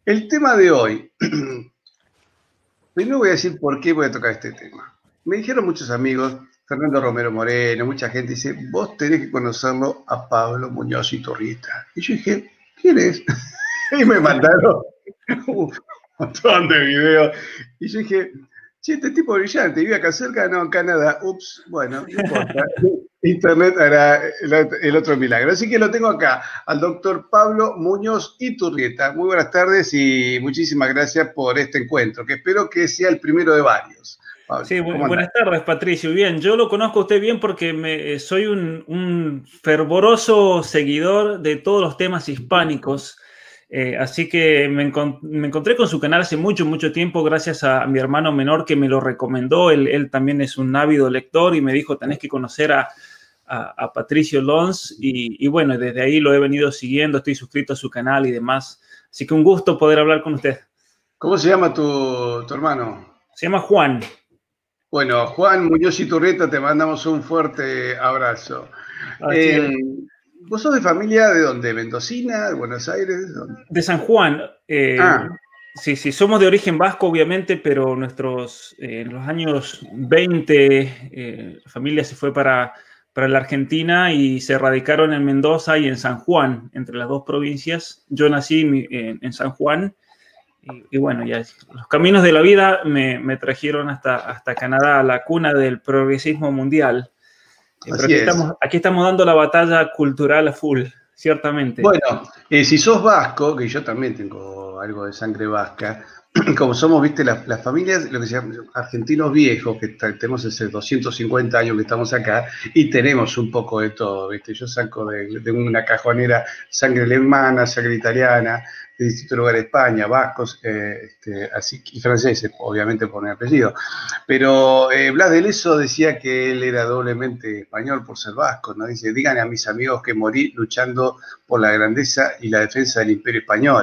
El tema de hoy. Primero voy a decir por qué voy a tocar este tema. Me dijeron muchos amigos, Fernando Romero Moreno, mucha gente dice, vos tenés que conocerlo a Pablo Muñoz Iturrieta. Y yo dije, ¿quién es? Y me mandaron un montón de videos. Y yo dije, che, este tipo brillante, vive acá cerca, no, en Canadá. Ups, bueno, no importa. Internet hará el otro milagro. Así que lo tengo acá, al doctor Pablo Muñoz Iturrieta. Muy buenas tardes y muchísimas gracias por este encuentro, que espero que sea el primero de varios. Pablo, Sí, ¿cómo andás? buenas tardes, Patricio. Bien, yo lo conozco a usted bien porque soy un fervoroso seguidor de todos los temas hispánicos. Así que me encontré con su canal hace mucho, mucho tiempo gracias a mi hermano menor que me lo recomendó. Él también es un ávido lector y me dijo, tenés que conocer a Patricio Lons. Y bueno, desde ahí lo he venido siguiendo, estoy suscrito a su canal y demás. Así que un gusto poder hablar con usted. ¿Cómo se llama tu hermano? Se llama Juan. Bueno, Juan Muñoz Iturrieta, te mandamos un fuerte abrazo. Así Eh, es. ¿Vos sos de familia de dónde? ¿Mendocina? ¿De Buenos Aires? ¿De dónde? De San Juan. Ah, Sí, sí, somos de origen vasco, obviamente, pero en los años 20, la familia se fue para la Argentina y se radicaron en Mendoza y en San Juan, entre las dos provincias. Yo nací en San Juan y bueno, ya los caminos de la vida me trajeron hasta Canadá, la cuna del progresismo mundial. Pero así es. aquí estamos dando la batalla cultural a full, ciertamente. Bueno, si sos vasco, que yo también tengo algo de sangre vasca, como somos, viste, las familias, lo que se llama argentinos viejos, que tenemos ese 250 años que estamos acá, y tenemos un poco de todo, viste. Yo saco de una cajonera sangre alemana, sangre italiana, de distintos lugares de España, vascos, así, y franceses, obviamente por mi apellido. Pero Blas de Lezo decía que él era doblemente español por ser vasco, ¿no? Dice, díganle a mis amigos que morí luchando por la grandeza y la defensa del Imperio Español.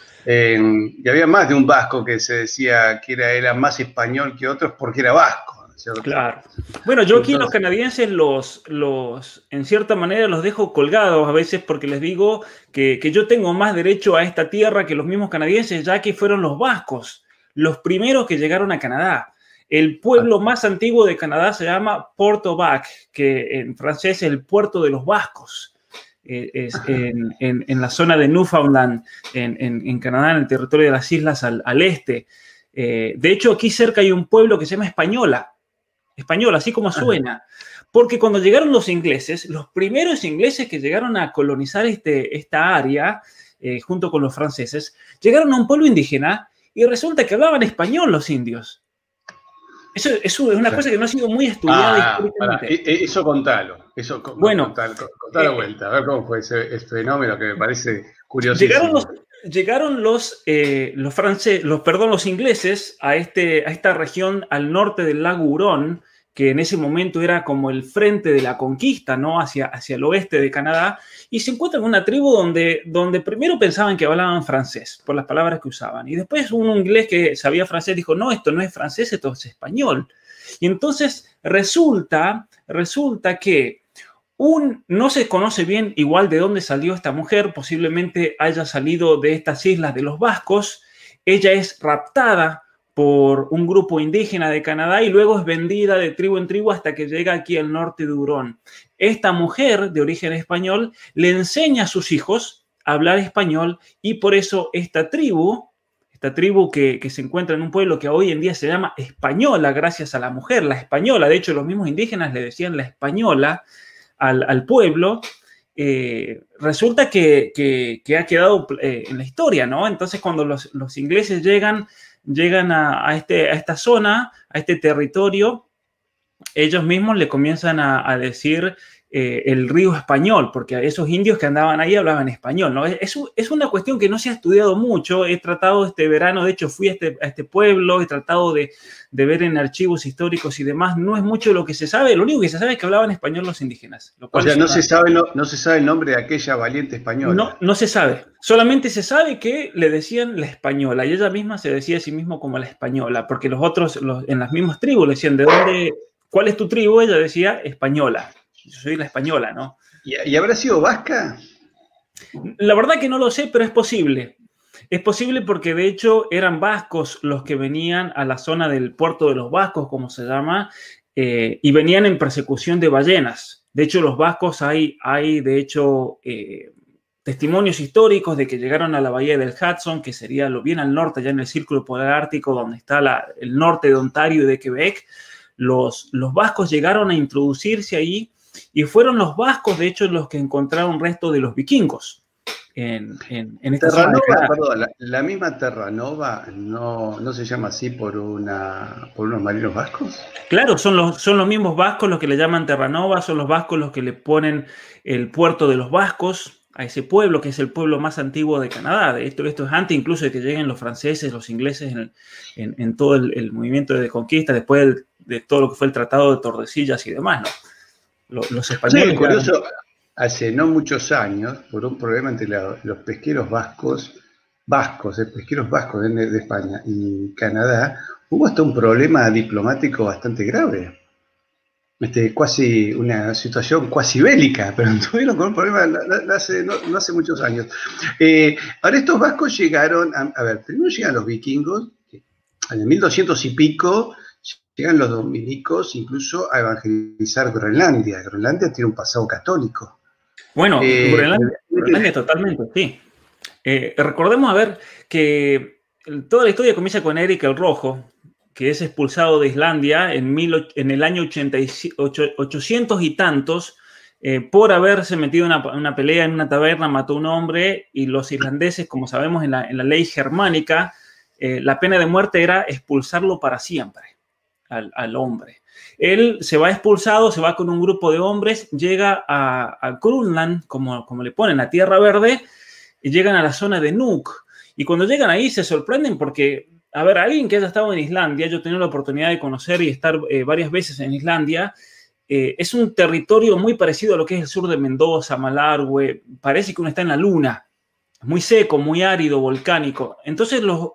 Y había más de un vasco que se decía que era más español que otros porque era vasco, ¿no es cierto? Claro. Bueno, yo aquí los Entonces, canadienses en cierta manera los dejo colgados a veces porque les digo que yo tengo más derecho a esta tierra que los mismos canadienses, ya que fueron los vascos los primeros que llegaron a Canadá. El pueblo más antiguo de Canadá se llama Port-au-Bac, que en francés es el puerto de los vascos. Es en la zona de Newfoundland, en Canadá, en el territorio de las islas al este. De hecho, aquí cerca hay un pueblo que se llama Español, así como suena. Porque cuando llegaron los ingleses, los primeros ingleses que llegaron a colonizar esta área, junto con los franceses, llegaron a un pueblo indígena y resulta que hablaban español los indios. Eso es una cosa que no ha sido muy estudiada históricamente. eso contalo, Bueno, contá la vuelta, a ver cómo fue ese fenómeno que me parece llegaron curiosísimo. los ingleses a esta región al norte del lago Hurón, que en ese momento era como el frente de la conquista, ¿no? Hacia el oeste de Canadá, y se encuentran con una tribu donde primero pensaban que hablaban francés, por las palabras que usaban, y después un inglés que sabía francés dijo, no, esto no es francés, esto es español. Y entonces resulta que no se conoce bien igual de dónde salió esta mujer, posiblemente haya salido de estas islas de los vascos. Ella es raptada por un grupo indígena de Canadá y luego es vendida de tribu en tribu hasta que llega aquí al norte de Hurón. Esta mujer de origen español le enseña a sus hijos a hablar español y por eso esta tribu que se encuentra en un pueblo que hoy en día se llama Española, gracias a la mujer, la española. De hecho, los mismos indígenas le decían la española al pueblo, resulta que ha quedado en la historia, ¿no? Entonces, cuando los ingleses llegan a esta zona, a este territorio, ellos mismos le comienzan a decir el río español, porque a esos indios que andaban ahí hablaban español, ¿no? Es una cuestión que no se ha estudiado mucho. He tratado este verano, de hecho fui a este pueblo, he tratado de ver en archivos históricos y demás. No es mucho lo que se sabe, lo único que se sabe es que hablaban español los indígenas. Lo O cual sea, es no se sabe, no se sabe el nombre de aquella valiente española. no se sabe. Solamente se sabe que le decían la española y ella misma se decía a sí misma como la española, porque los otros en las mismas tribus le decían, ¿cuál es tu tribu? Ella decía española. Yo soy la española, ¿no? ¿Y habrá sido vasca? La verdad que no lo sé, pero es posible. Es posible porque de hecho eran vascos los que venían a la zona del puerto de los vascos, como se llama, y venían en persecución de ballenas. De hecho, los vascos hay de hecho, testimonios históricos de que llegaron a la bahía del Hudson, que sería lo bien al norte, ya en el círculo polar ártico, donde está el norte de Ontario y de Quebec. Los vascos llegaron a introducirse ahí y fueron los vascos, de hecho, los que encontraron restos de los vikingos en esta zona. Perdón, la misma Terranova no se llama así por unos marinos vascos. Claro, son los mismos vascos los que le llaman Terranova, son los vascos los que le ponen el puerto de los vascos a ese pueblo, que es el pueblo más antiguo de Canadá. Esto es antes incluso de que lleguen los franceses, los ingleses en todo el movimiento de conquista, después de todo lo que fue el Tratado de Tordesillas y demás, ¿no? Los españoles... Sí, curioso, hace no muchos años, por un problema entre los pesqueros pesqueros vascos de España y Canadá, hubo hasta un problema diplomático bastante grave. Casi una situación cuasi bélica, pero tuvieron con un problema no hace muchos años. Ahora estos vascos llegaron, a ver, primero llegan los vikingos, en el 1200 y pico, llegan los dominicos incluso a evangelizar Groenlandia. Groenlandia tiene un pasado católico. Bueno, Groenlandia totalmente, sí. Recordemos, a ver, que toda la historia comienza con Eric el Rojo, que es expulsado de Islandia en el año 800 y tantos, por haberse metido en una pelea en una taberna, mató a un hombre, y los irlandeses, como sabemos en la ley germánica, la pena de muerte era expulsarlo para siempre al hombre. Él se va expulsado, se va con un grupo de hombres, llega a Grönland, como le ponen, a Tierra Verde, y llegan a la zona de Nuuk. Y cuando llegan ahí se sorprenden porque, a ver, alguien que haya estado en Islandia, yo he tenido la oportunidad de conocer y estar varias veces en Islandia, es un territorio muy parecido a lo que es el sur de Mendoza, Malargüe, parece que uno está en la luna, muy seco, muy árido, volcánico. Entonces los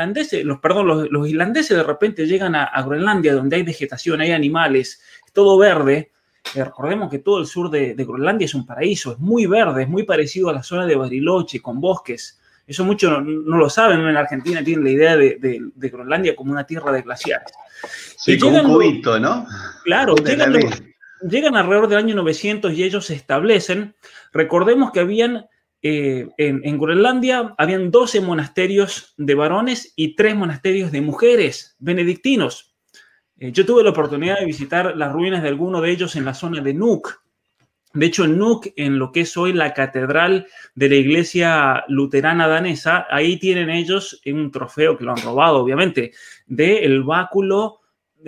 islandeses de repente llegan a Groenlandia, donde hay vegetación, hay animales, es todo verde. Recordemos que todo el sur de Groenlandia es un paraíso, es muy verde, es muy parecido a la zona de Bariloche, con bosques. Eso muchos no lo saben, ¿no? En Argentina tienen la idea de Groenlandia como una tierra de glaciares. Sí, y como un cubito, ¿no? Claro, llegan alrededor del año 900 y ellos se establecen. Recordemos que habían, en Groenlandia, habían 12 monasterios de varones y 3 monasterios de mujeres, benedictinos. Yo tuve la oportunidad de visitar las ruinas de alguno de ellos en la zona de Nuuk. De hecho, en Nuuk, en lo que es hoy la catedral de la iglesia luterana danesa, ahí tienen ellos un trofeo que lo han robado, obviamente, del báculo,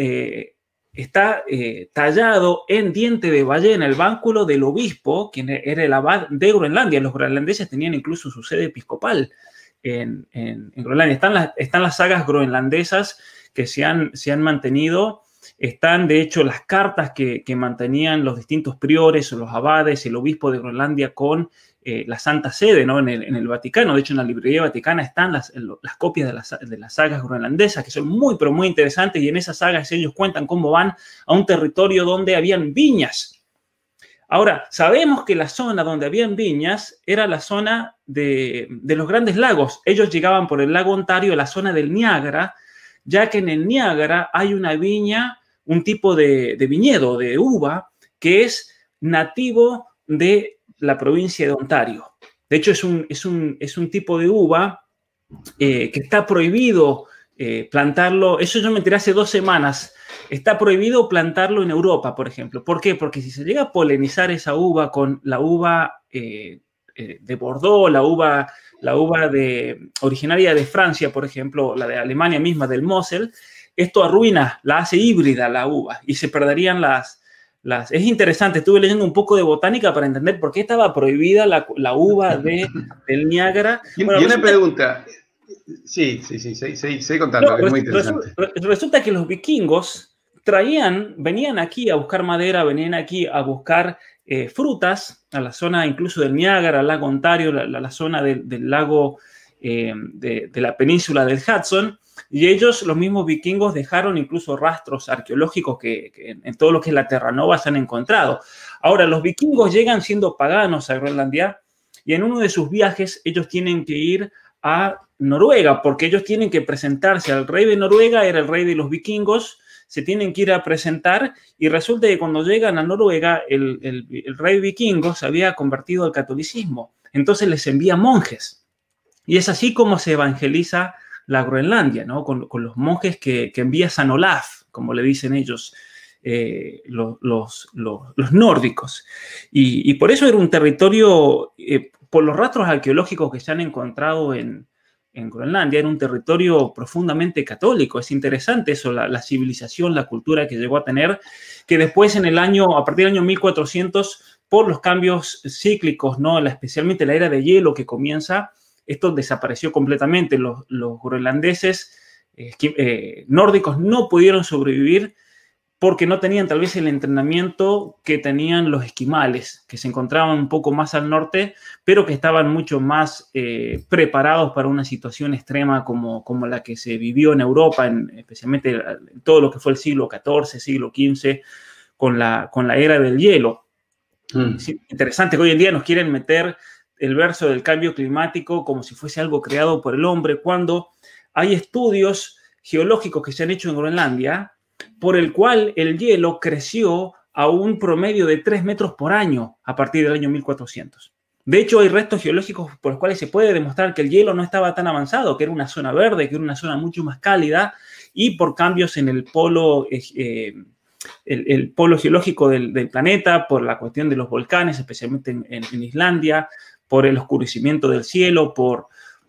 está tallado en diente de ballena, el báculo del obispo, quien era el abad de Groenlandia. Los groenlandeses tenían incluso su sede episcopal en Groenlandia. Están las sagas groenlandesas que se han mantenido. Están, de hecho, las cartas que mantenían los distintos priores o los abades, el obispo de Groenlandia con la Santa Sede, ¿no? en el Vaticano. De hecho, en la librería vaticana están las copias de las sagas groenlandesas, que son muy, pero muy interesantes, y en esas sagas ellos cuentan cómo van a un territorio donde habían viñas. Ahora, sabemos que la zona donde habían viñas era la zona de los Grandes Lagos. Ellos llegaban por el lago Ontario a la zona del Niágara, ya que en el Niágara hay una viña, un tipo de viñedo, de uva, que es nativo de la provincia de Ontario. De hecho, es un tipo de uva que está prohibido plantarlo. Eso yo me enteré hace 2 semanas. Está prohibido plantarlo en Europa, por ejemplo. ¿Por qué? Porque si se llega a polinizar esa uva con la uva de Bordeaux, la uva originaria de Francia, por ejemplo, la de Alemania misma, del Mosel, esto arruina, la hace híbrida la uva y se perderían las... Es interesante, estuve leyendo un poco de botánica para entender por qué estaba prohibida la uva del Niágara. Bueno, y una pregunta. Sí, seguí contando, que es muy interesante. Resulta que los vikingos venían aquí a buscar madera, venían aquí a buscar frutas, a la zona incluso del Niágara, al lago Ontario, la zona del lago de la península del Hudson, y ellos, los mismos vikingos, dejaron incluso rastros arqueológicos que en todo lo que es la Terranova se han encontrado. Ahora, los vikingos llegan siendo paganos a Groenlandia, y en uno de sus viajes ellos tienen que ir a Noruega, porque ellos tienen que presentarse al rey de Noruega, era el rey de los vikingos, se tienen que ir a presentar y resulta que cuando llegan a Noruega, el rey vikingo se había convertido al catolicismo, entonces les envía monjes. Y es así como se evangeliza la Groenlandia, ¿no? Con los monjes que envía San Olaf, como le dicen ellos, los nórdicos. Y por eso era un territorio, por los rastros arqueológicos que se han encontrado en Groenlandia, era un territorio profundamente católico. Es interesante eso, la civilización, la cultura que llegó a tener, que después a partir del año 1400, por los cambios cíclicos, ¿no? Especialmente la era de hielo que comienza, esto desapareció completamente. Los groenlandeses nórdicos no pudieron sobrevivir porque no tenían tal vez el entrenamiento que tenían los esquimales, que se encontraban un poco más al norte, pero que estaban mucho más preparados para una situación extrema como la que se vivió en Europa, especialmente en todo lo que fue el siglo XIV, siglo XV, con la era del hielo. Sí, interesante que hoy en día nos quieren meter el verso del cambio climático como si fuese algo creado por el hombre, cuando hay estudios geológicos que se han hecho en Groenlandia por el cual el hielo creció a un promedio de 3 metros por año a partir del año 1400. De hecho, hay restos geológicos por los cuales se puede demostrar que el hielo no estaba tan avanzado, que era una zona verde, que era una zona mucho más cálida, y por cambios en el polo geológico del planeta, por la cuestión de los volcanes, especialmente en Islandia, por el oscurecimiento del cielo, por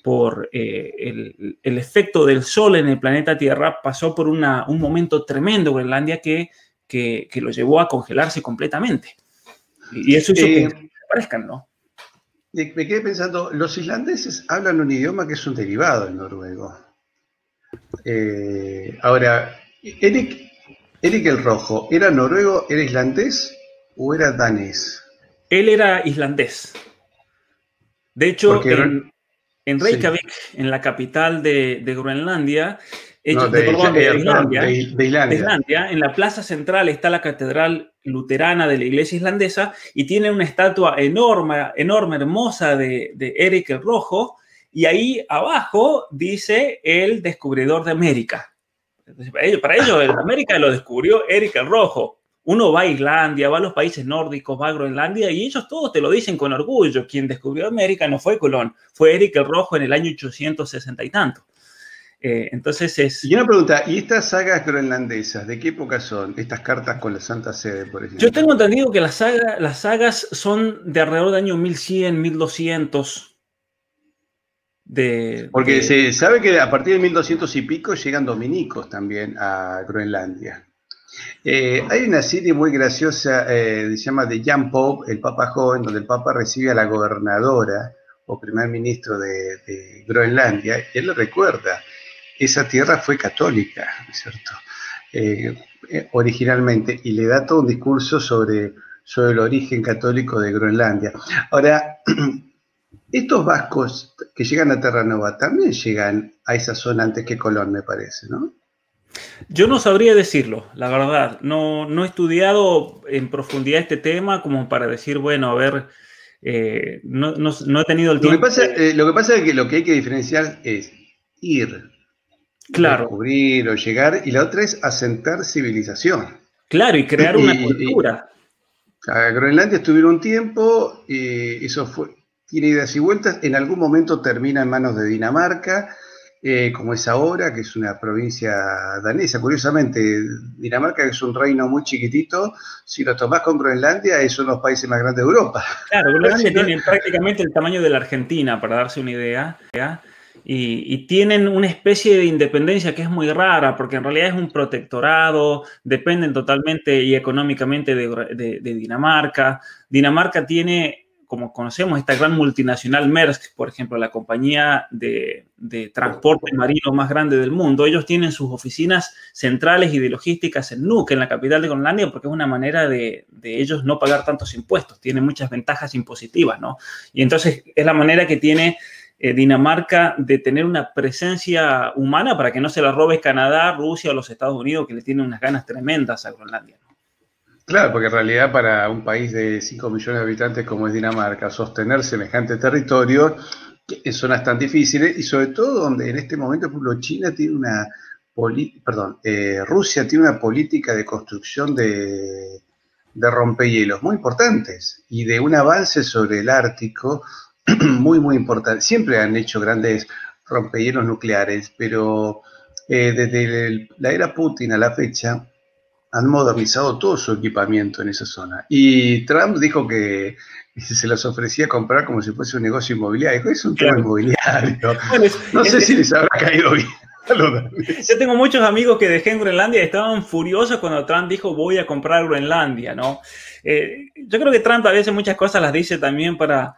el efecto del sol en el planeta Tierra, pasó por un momento tremendo en Groenlandia que lo llevó a congelarse completamente. Y eso hizo que desaparezcan, ¿no? Me quedé pensando, los islandeses hablan un idioma que es un derivado del noruego. Ahora, Erik el Rojo, ¿era noruego, era islandés o era danés? Él era islandés. De hecho, en Reykjavik, sí, en la capital de Groenlandia, de Islandia, en la plaza central está la catedral luterana de la iglesia islandesa y tiene una estatua enorme, hermosa de Erik el Rojo, y ahí abajo dice el descubridor de América. Entonces, para ellos América lo descubrió Erik el Rojo. Uno va a Islandia, va a los países nórdicos, va a Groenlandia y ellos todos te lo dicen con orgullo. Quien descubrió América no fue Colón, fue Erik el Rojo en el año 860 y tanto. Entonces es... Y una pregunta, ¿y estas sagas groenlandesas, de qué época son? Estas cartas con la Santa Sede, por ejemplo. Yo tengo entendido que las sagas son de alrededor del año 1100, 1200. Porque se sabe que a partir de 1200 y pico llegan dominicos también a Groenlandia. Hay una serie muy graciosa, se llama The Young Pope, el Papa Joven, donde el Papa recibe a la gobernadora o primer ministro de Groenlandia, y él le recuerda, esa tierra fue católica, ¿no es cierto? Originalmente, y le da todo un discurso sobre el origen católico de Groenlandia. Ahora, estos vascos que llegan a Terranova también llegan a esa zona antes que Colón, me parece, ¿no? Yo no sabría decirlo, la verdad. No he estudiado en profundidad este tema como para decir, bueno, a ver, no he tenido el tiempo. Lo que pasa es que lo que hay que diferenciar es ir, claro, descubrir o llegar, y la otra es asentar civilización. Claro, y crear una cultura. A Groenlandia estuvieron un tiempo, eso tiene idas y vueltas, en algún momento termina en manos de Dinamarca, como es ahora, que es una provincia danesa. Curiosamente, Dinamarca, que es un reino muy chiquitito, si lo tomás con Groenlandia, es uno de los países más grandes de Europa. Claro, Groenlandia tiene prácticamente el tamaño de la Argentina, para darse una idea, ¿ya? Y tienen una especie de independencia que es muy rara, porque en realidad es un protectorado, dependen totalmente y económicamente de Dinamarca. Dinamarca tiene, como conocemos, esta gran multinacional Maersk, por ejemplo, la compañía de transporte marino más grande del mundo. Ellos tienen sus oficinas centrales y de logísticas en Nuuk, en la capital de Groenlandia, porque es una manera de ellos no pagar tantos impuestos. Tienen muchas ventajas impositivas, ¿no? Y entonces es la manera que tiene Dinamarca de tener una presencia humana para que no se la robe Canadá, Rusia o los Estados Unidos, que le tienen unas ganas tremendas a Groenlandia, ¿no? Claro, porque en realidad para un país de 5 millones de habitantes como es Dinamarca, sostener semejante territorio en zonas tan difíciles y sobre todo donde en este momento, por ejemplo, China tiene una Rusia tiene una política de construcción de rompehielos muy importantes y de un avance sobre el Ártico muy, muy importante. Siempre han hecho grandes rompehielos nucleares, pero desde la era Putin a la fecha han modernizado todo su equipamiento en esa zona. Y Trump dijo que se los ofrecía comprar como si fuese un negocio inmobiliario. Dijo, es un tema inmobiliario. Bueno, no sé si les habrá caído bien. Yo tengo muchos amigos que dejé en Groenlandia y estaban furiosos cuando Trump dijo voy a comprar Groenlandia, ¿no? Yo creo que Trump a veces muchas cosas las dice también para...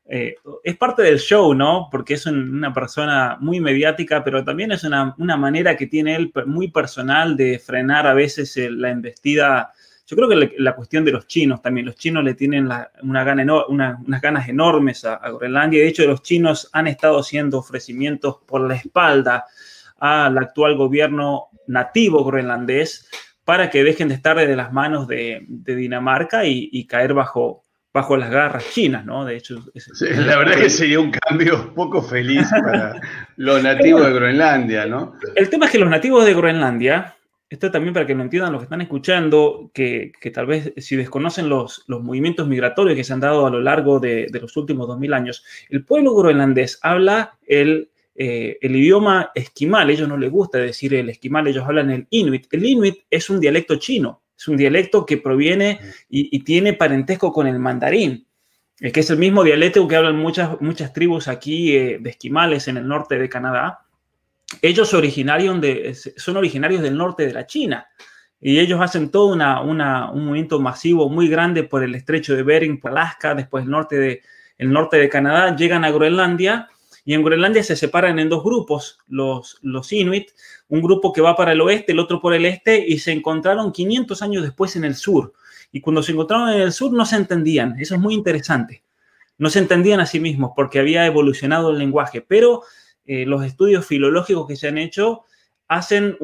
es parte del show, ¿no? Porque es una persona muy mediática, pero también es una manera que tiene él muy personal de frenar a veces la embestida. Yo creo que la cuestión de los chinos también, los chinos le tienen unas ganas enormes a Groenlandia. De hecho, los chinos han estado haciendo ofrecimientos por la espalda al actual gobierno nativo groenlandés para que dejen de estar de las manos de Dinamarca y caer bajo las garras chinas, ¿no? De hecho... Sí, la verdad que sería un cambio poco feliz para los nativos de Groenlandia, ¿no? El tema es que los nativos de Groenlandia, esto también para que lo entiendan los que están escuchando, que tal vez si desconocen los movimientos migratorios que se han dado a lo largo de los últimos 2000 años, el pueblo groenlandés habla el idioma esquimal. A ellos no les gusta decir el esquimal, ellos hablan el inuit. El inuit es un dialecto chino. Es un dialecto que proviene y tiene parentesco con el mandarín, que es el mismo dialecto que hablan muchas tribus aquí de esquimales en el norte de Canadá. Ellos son originarios del norte de la China y ellos hacen todo un movimiento masivo muy grande por el estrecho de Bering, por Alaska, después el norte de Canadá, llegan a Groenlandia. Y en Groenlandia se separan en dos grupos, los inuit, un grupo que va para el oeste, el otro por el este, y se encontraron 500 años después en el sur. Y cuando se encontraron en el sur no se entendían, eso es muy interesante. No se entendían a sí mismos porque había evolucionado el lenguaje, pero los estudios filológicos que se han hecho hacen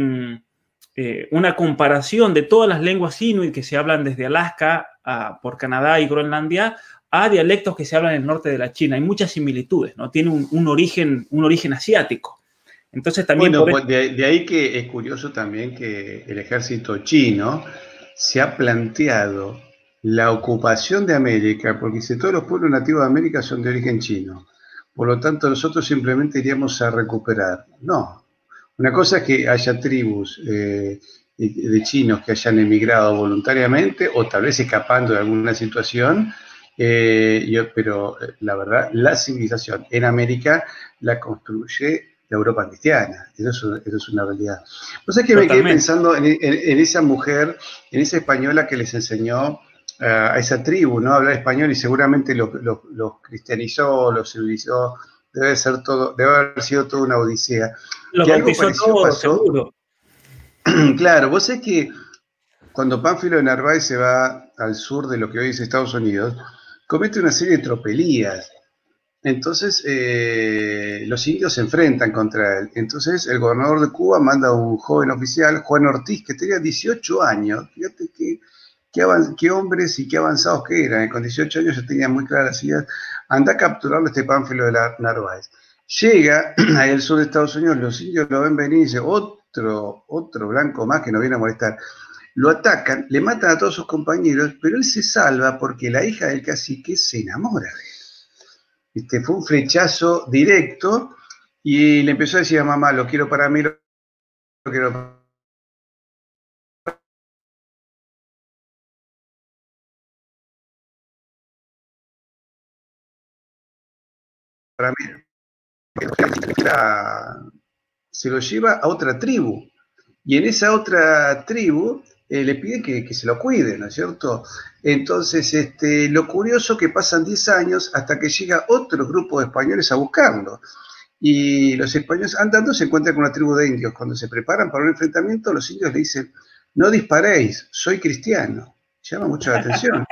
una comparación de todas las lenguas inuit que se hablan desde Alaska por Canadá y Groenlandia a dialectos que se hablan en el norte de la China. Hay muchas similitudes, ¿no? Tiene un origen asiático. Entonces también... Bueno, pues de ahí que es curioso también que el ejército chino se ha planteado la ocupación de América, porque si todos los pueblos nativos de América son de origen chino, por lo tanto nosotros simplemente iríamos a recuperar. No, una cosa es que haya tribus de chinos que hayan emigrado voluntariamente o tal vez escapando de alguna situación, pero la verdad, la civilización en América la construye la Europa cristiana. Eso es una realidad. No sé, que me quedé pensando en esa mujer, en esa española que les enseñó a esa tribu, ¿no? Hablar español y seguramente los cristianizó, los civilizó. Debe haber sido toda una odisea. Lo bautizó todo, seguro. Claro, vos sabés que cuando Pánfilo de Narváez se va al sur de lo que hoy es Estados Unidos, comete una serie de tropelías. Entonces los indios se enfrentan contra él. Entonces el gobernador de Cuba manda a un joven oficial, Juan Ortiz, que tenía 18 años. Fíjate qué hombres y qué avanzados que eran. Con 18 años ya tenían muy claras las ideas. Anda a capturarlo este Pánfilo de Narváez. Llega ahí al sur de Estados Unidos, los indios lo ven venir y dicen, otro blanco más que nos viene a molestar. Lo atacan, le matan a todos sus compañeros, pero él se salva porque la hija del cacique se enamora de él. Fue un flechazo directo y le empezó a decir a mamá, lo quiero para mí, lo quiero para mí. Se lo lleva a otra tribu y en esa otra tribu le pide que se lo cuide, ¿no es cierto? Entonces, lo curioso que pasan 10 años hasta que llega otro grupo de españoles a buscarlo. Y los españoles andando se encuentran con una tribu de indios. Cuando se preparan para un enfrentamiento, los indios le dicen, no disparéis, soy cristiano. Llama mucho la atención.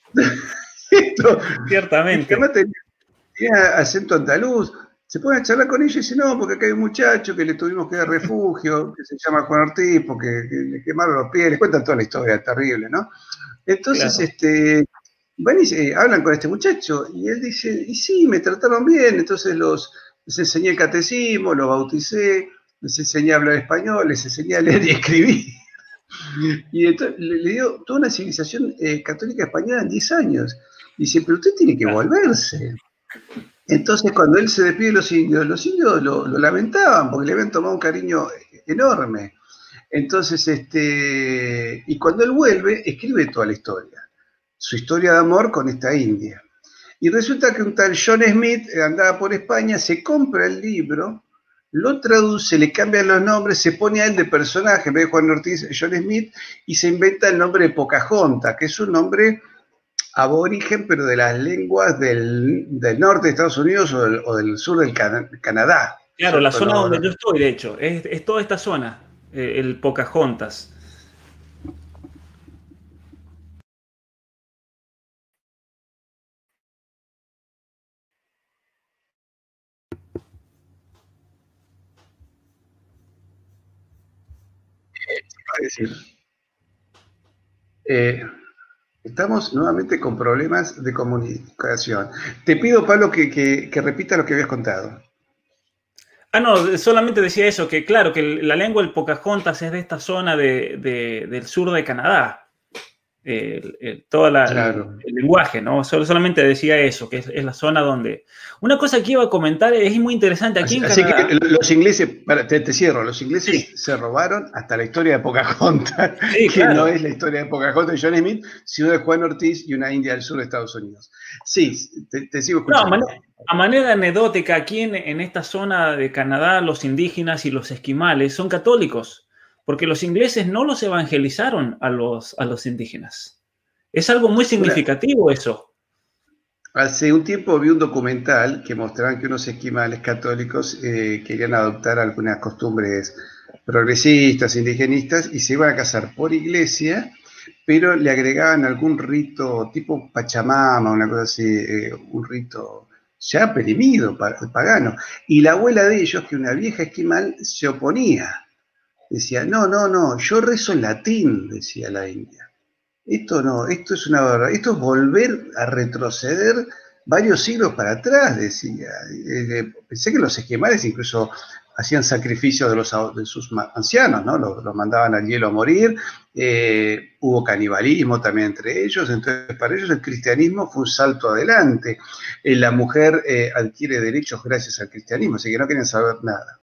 Ciertamente. Tenía acento andaluz. Se ponen a charlar con ellos y dicen, no, porque acá hay un muchacho que le tuvimos que dar refugio, que se llama Juan Ortiz, porque le quemaron los pies, les cuentan toda la historia terrible, ¿no? Entonces, claro. van y hablan con este muchacho, y él dice, y sí, me trataron bien, entonces les enseñé el catecismo, los bauticé, les enseñé a hablar español, les enseñé a leer y escribir. Y entonces le dio toda una civilización católica española en 10 años. Dice, pero usted tiene que volverse. Entonces, cuando él se despide de los indios lo lamentaban porque le habían tomado un cariño enorme. Entonces, y cuando él vuelve, escribe toda la historia, su historia de amor con esta india. Y resulta que un tal John Smith andaba por España, se compra el libro, lo traduce, le cambian los nombres, se pone a él de personaje, en vez de Juan Ortiz, John Smith, y se inventa el nombre de Pocahontas, que es un nombre aborigen, pero de las lenguas del norte de Estados Unidos o del sur del Canadá. Claro, la zona donde yo estoy, de hecho, es toda esta zona, el Pocahontas. Estamos nuevamente con problemas de comunicación. Te pido, Pablo, que repita lo que habías contado. Ah, no, solamente decía eso, que claro, que la lengua del Pocahontas es de esta zona del sur de Canadá. Claro. El lenguaje, ¿no? Solamente decía eso, que es la zona donde... Una cosa que iba a comentar es muy interesante. Aquí en Canadá... Así que los ingleses, te cierro, los ingleses se robaron hasta la historia de Pocahontas, que claro, no es la historia de Pocahontas de John Smith, sino de Juan Ortiz y una india del sur de Estados Unidos. Sí, te sigo escuchando. No, a manera anecdótica, aquí en esta zona de Canadá, los indígenas y los esquimales son católicos, porque los ingleses no los evangelizaron a los indígenas. Es algo muy significativo eso. Hace un tiempo vi un documental que mostraban que unos esquimales católicos querían adoptar algunas costumbres progresistas, indigenistas, y se iban a casar por iglesia, pero le agregaban algún rito tipo Pachamama, una cosa así, un rito ya perimido, pagano. Y la abuela de ellos, que una vieja esquimal, se oponía. Decía, no, yo rezo en latín, decía la india. Esto no, esto es una verdad, esto es volver a retroceder varios siglos para atrás, decía. Pensé que los esquimales incluso hacían sacrificios de sus ancianos, ¿no? Los mandaban al hielo a morir, hubo canibalismo también entre ellos, entonces para ellos el cristianismo fue un salto adelante. La mujer adquiere derechos gracias al cristianismo, así que no quieren saber nada.